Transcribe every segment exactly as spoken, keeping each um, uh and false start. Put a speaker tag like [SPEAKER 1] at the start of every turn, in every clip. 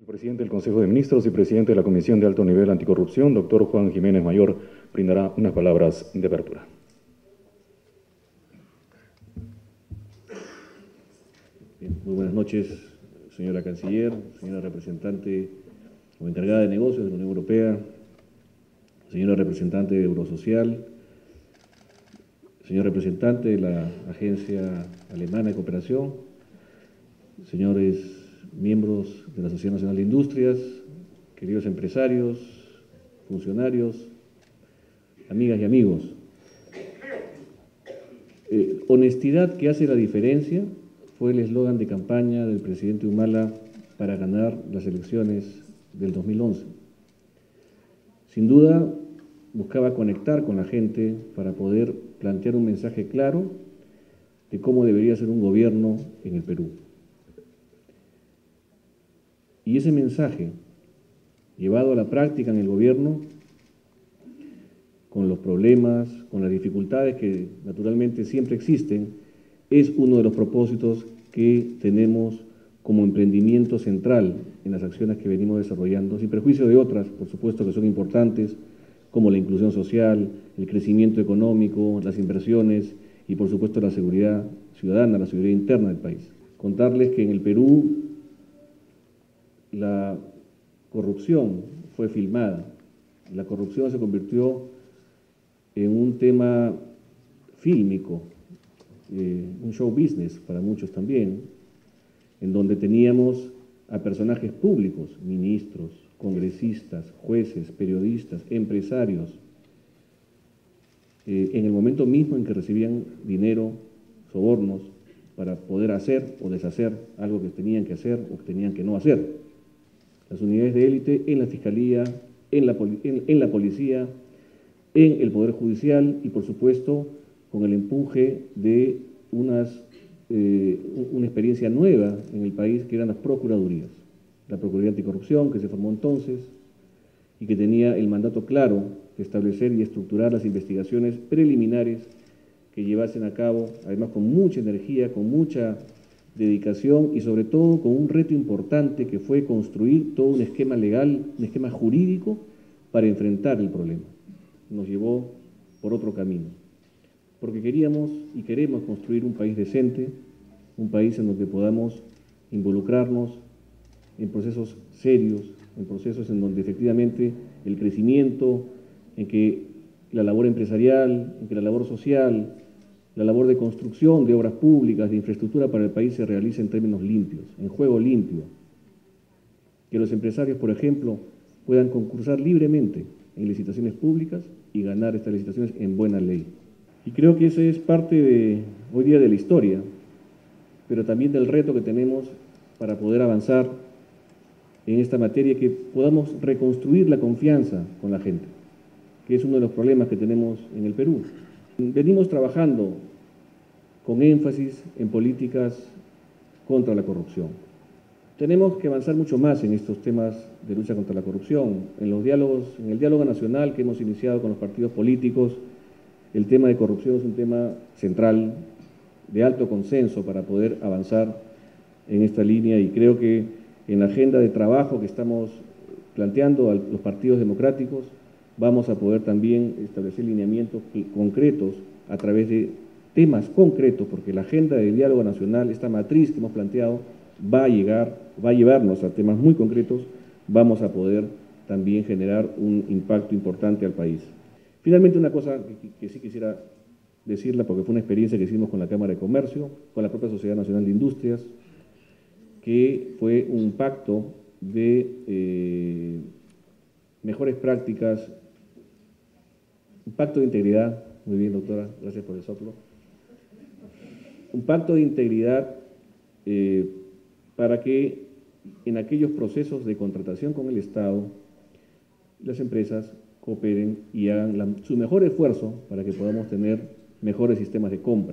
[SPEAKER 1] Presidente del Consejo de Ministros y presidente de la Comisión de Alto Nivel Anticorrupción, doctor Juan Jiménez Mayor, brindará unas palabras de apertura.
[SPEAKER 2] Bien, muy buenas noches, señora Canciller, señora representante o encargada de negocios de la Unión Europea, señora representante de Eurosocial, señor representante de la Agencia Alemana de Cooperación, señores miembros de la Sociedad Nacional de Industrias, queridos empresarios, funcionarios, amigas y amigos. Eh, honestidad que hace la diferencia fue el eslogan de campaña del presidente Humala para ganar las elecciones del dos mil once. Sin duda, buscaba conectar con la gente para poder plantear un mensaje claro de cómo debería ser un gobierno en el Perú. Y ese mensaje, llevado a la práctica en el gobierno, con los problemas, con las dificultades que naturalmente siempre existen, es uno de los propósitos que tenemos como emprendimiento central en las acciones que venimos desarrollando, sin perjuicio de otras, por supuesto, que son importantes, como la inclusión social, el crecimiento económico, las inversiones y, por supuesto, la seguridad ciudadana, la seguridad interna del país. Contarles que en el Perú la corrupción fue filmada, la corrupción se convirtió en un tema fílmico, eh, un show business para muchos también, en donde teníamos a personajes públicos, ministros, congresistas, jueces, periodistas, empresarios, eh, en el momento mismo en que recibían dinero, sobornos, para poder hacer o deshacer algo que tenían que hacer o que tenían que no hacer. Las unidades de élite en la Fiscalía, en la, en, en la Policía, en el Poder Judicial y, por supuesto, con el empuje de unas, eh, una experiencia nueva en el país, que eran las Procuradurías. La Procuraduría Anticorrupción, que se formó entonces y que tenía el mandato claro de establecer y estructurar las investigaciones preliminares que llevasen a cabo, además con mucha energía, con mucha dedicación y sobre todo con un reto importante que fue construir todo un esquema legal, un esquema jurídico para enfrentar el problema. Nos llevó por otro camino, porque queríamos y queremos construir un país decente, un país en donde podamos involucrarnos en procesos serios, en procesos en donde efectivamente el crecimiento, en que la labor empresarial, en que la labor social, la labor de construcción de obras públicas, de infraestructura para el país se realice en términos limpios, en juego limpio. Que los empresarios, por ejemplo, puedan concursar libremente en licitaciones públicas y ganar estas licitaciones en buena ley. Y creo que esa es parte de, hoy día de la historia, pero también del reto que tenemos para poder avanzar en esta materia, que podamos reconstruir la confianza con la gente, que es uno de los problemas que tenemos en el Perú. Venimos trabajando con énfasis en políticas contra la corrupción. Tenemos que avanzar mucho más en estos temas de lucha contra la corrupción. En los diálogos, en el diálogo nacional que hemos iniciado con los partidos políticos, el tema de corrupción es un tema central, de alto consenso para poder avanzar en esta línea, y creo que en la agenda de trabajo que estamos planteando a los partidos democráticos vamos a poder también establecer lineamientos concretos a través de temas concretos, porque la agenda de diálogo nacional, esta matriz que hemos planteado, va a llegar, va a llevarnos a temas muy concretos, vamos a poder también generar un impacto importante al país. Finalmente, una cosa que, que sí quisiera decirla, porque fue una experiencia que hicimos con la Cámara de Comercio, con la propia Sociedad Nacional de Industrias, que fue un pacto de eh, mejores prácticas, un pacto de integridad, muy bien doctora, gracias por el soplo, un pacto de integridad eh, para que en aquellos procesos de contratación con el Estado, las empresas cooperen y hagan la, su mejor esfuerzo para que podamos tener mejores sistemas de compra.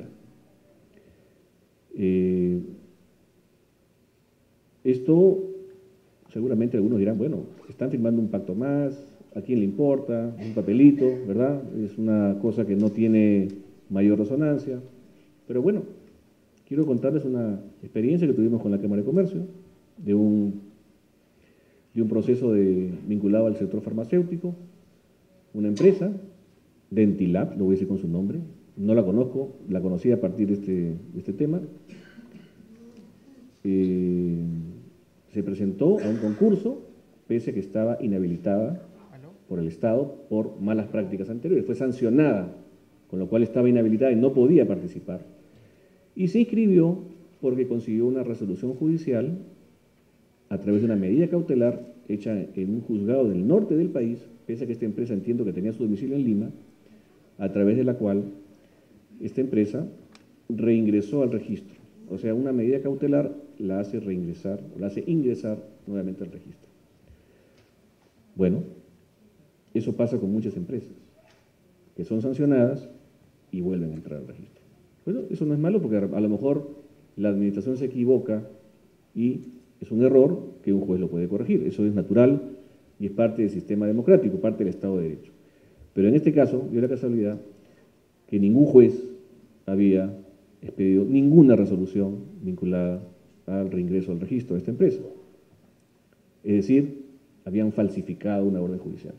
[SPEAKER 2] Eh, esto, seguramente algunos dirán, bueno, están firmando un pacto más, ¿a quién le importa? Es un papelito, ¿verdad? Es una cosa que no tiene mayor resonancia. Pero bueno, quiero contarles una experiencia que tuvimos con la Cámara de Comercio, de un de un proceso de, vinculado al sector farmacéutico, una empresa, Dentilab, lo voy a decir con su nombre, no la conozco, la conocí a partir de este, de este tema. Eh, se presentó a un concurso, pese a que estaba inhabilitada por el Estado por malas prácticas anteriores. Fue sancionada, con lo cual estaba inhabilitada y no podía participar. Y se inscribió porque consiguió una resolución judicial a través de una medida cautelar hecha en un juzgado del norte del país, pese a que esta empresa, entiendo que tenía su domicilio en Lima, a través de la cual esta empresa reingresó al registro. O sea, una medida cautelar la hace reingresar, la hace ingresar nuevamente al registro. Bueno, eso pasa con muchas empresas, que son sancionadas y vuelven a entrar al registro. Bueno, eso no es malo porque a lo mejor la administración se equivoca y es un error que un juez lo puede corregir. Eso es natural y es parte del sistema democrático, parte del Estado de Derecho. Pero en este caso, dio la casualidad que ningún juez había expedido ninguna resolución vinculada al reingreso al registro de esta empresa. Es decir, habían falsificado una orden judicial.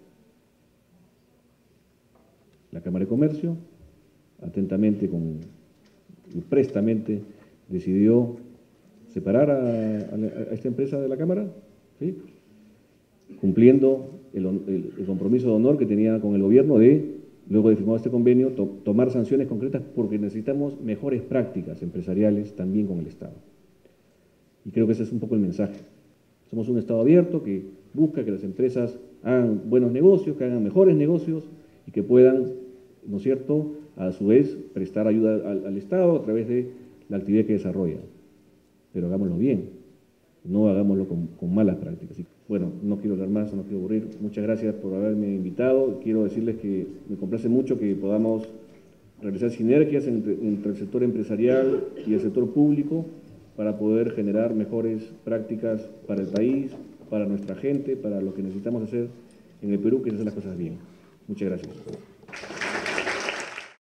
[SPEAKER 2] La Cámara de Comercio, atentamente con, y prestamente, decidió separar a, a, a esta empresa de la Cámara, ¿sí? Cumpliendo el, el, el compromiso de honor que tenía con el gobierno de, luego de firmado este convenio, to, tomar sanciones concretas porque necesitamos mejores prácticas empresariales también con el Estado. Y creo que ese es un poco el mensaje. Somos un Estado abierto que busca que las empresas hagan buenos negocios, que hagan mejores negocios y que puedan, ¿no es cierto?, a su vez prestar ayuda al, al Estado a través de la actividad que desarrolla. Pero hagámoslo bien, no hagámoslo con, con malas prácticas. Bueno, no quiero hablar más, no quiero aburrir. Muchas gracias por haberme invitado. Quiero decirles que me complace mucho que podamos realizar sinergias entre, entre el sector empresarial y el sector público para poder generar mejores prácticas para el país, para nuestra gente, para lo que necesitamos hacer en el Perú, que es hacer las cosas bien. Muchas gracias.